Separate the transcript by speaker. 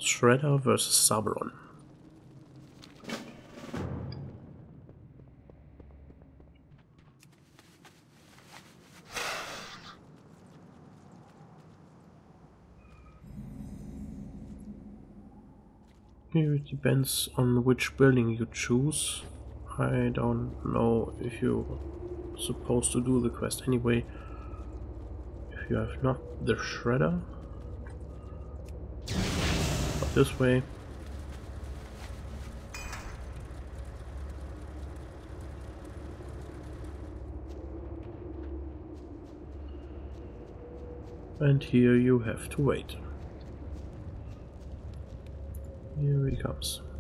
Speaker 1: Shredder versus Sabron. It depends on which building you choose. I don't know if you're supposed to do the quest anyway. If you have not the Shredder. But this way. And here you have to wait. Here he comes.